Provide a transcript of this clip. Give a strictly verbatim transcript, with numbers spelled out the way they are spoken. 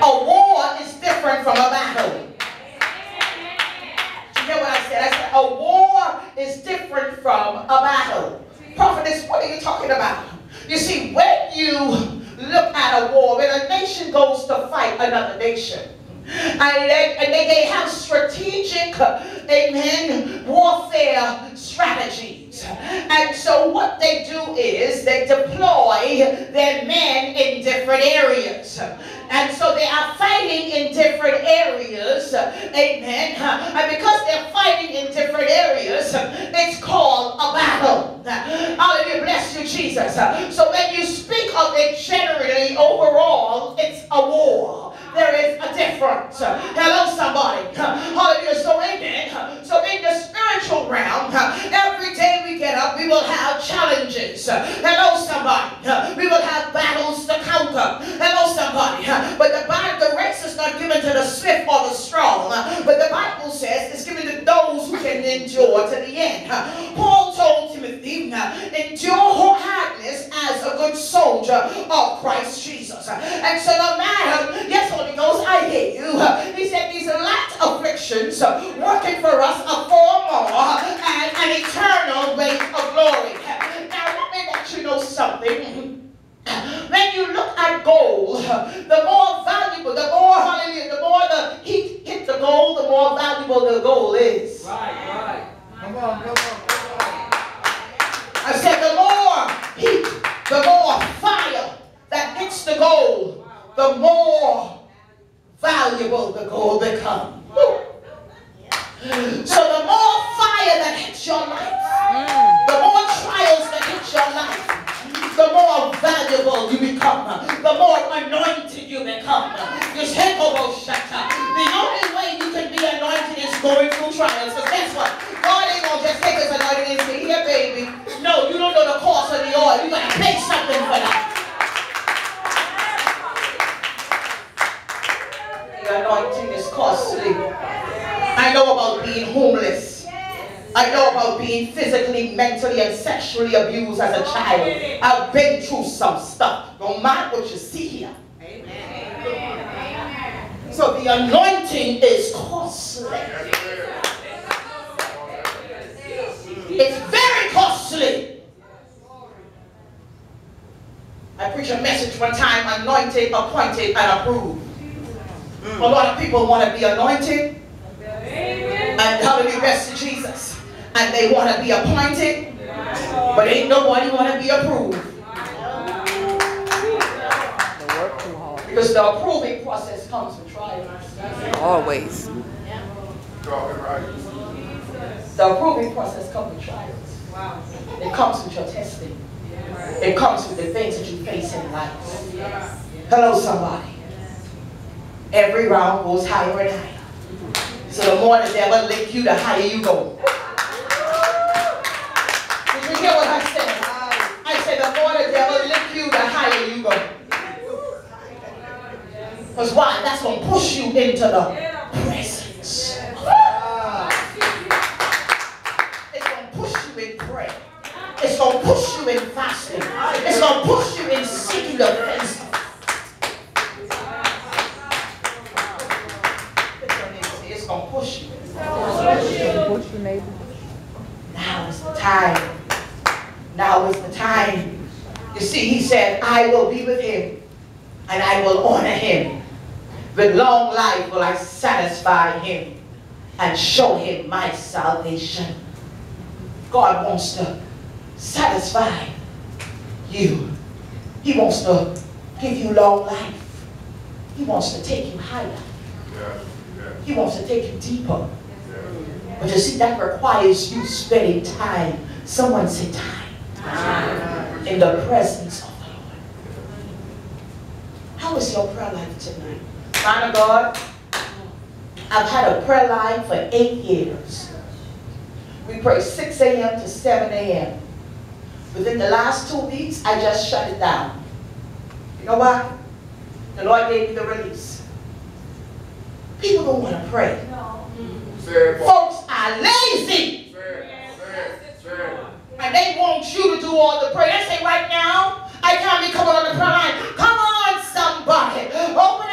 A war is different from a battle. You hear what I said? I said a war is different from a battle. Prophetess, what are you talking about? You see, when you look at a war, when a nation goes to fight another nation, and they, and they, they have strategic, amen, warfare strategies. And so what they do is they deploy their men in different areas. And so they are fighting in different areas, amen. And because they're fighting in different areas, it's called a battle. Hallelujah, bless you, Jesus. So when you speak of it generally, overall, it's a war. There is a difference. Hello, somebody. Hallelujah. So amen. So in the spiritual realm, every day we get up, we will have challenges. Hello, somebody. We will have battles to conquer. Hello, somebody. But the Bible, the race is not given to the swift or the strong. But the Bible says it's given to those who can endure to the end. Paul told Timothy, endure hardness as a good soldier of Christ Jesus. And so no matter, yes, Holy Ghost, I hear you. He said these light afflictions working for us a far more and an eternal weight of glory. Now let me let you know something. When you look at gold, the more valuable, the more, hallelujah, the more the heat hits the gold, the more valuable the gold is. Right, right. Come on, come on, come on. I said the more heat, the more fire that hits the gold, the more valuable the gold becomes. So the more fire that hits your life, the more trials that hit your life, the more valuable you become, the more anointed you become. You say, the only way you can be anointed is going through trials. Because guess what? God ain't going to just take his anointing and say, here, baby. No, you don't know the cost of the oil. You got to pay something for that. The anointing is costly. I know about being homeless. I know about being physically, mentally, and sexually abused as a child. I've been through some stuff. No matter what you see here. Amen. So the anointing is costly. It's very costly. I preached a message one time, anointed, appointed, and approved. A lot of people want to be anointed. Amen. And hallelujah, rest in Jesus. And they want to be appointed. But ain't nobody want to be approved. Because the approving process comes with trials. Always. The approving process comes with trials. It comes with your testing. It comes with the things that you face in life. Hello, somebody. Every round goes higher and higher. So the more the devil lick you, the higher you go. Did you hear what I said? I said the more the devil lick you, the higher you go. Because why? That's going to push you into the presence. It's going to push you in prayer. It's going to push you in fasting. It's going to push you in seeking the face. It's going to push you. Push your neighbor. Now is the time. Now is the time. You see, he said, I will be with him and I will honor him. With long life will I satisfy him and show him my salvation. God wants to satisfy you. He wants to give you long life. He wants to take you higher. Yeah, yeah. He wants to take you deeper. But you see, that requires you spending time. Someone say time. Time. In the presence of the Lord. How is your prayer life tonight? Man of God, I've had a prayer life for eight years. We pray six A M to seven A M Within the last two weeks, I just shut it down. You know why? The Lord gave me the release. People don't want to pray. No. Folks are lazy. And they want you to do all the prayer. They say right now, I can't be coming on the prayer line. Come on, somebody. Open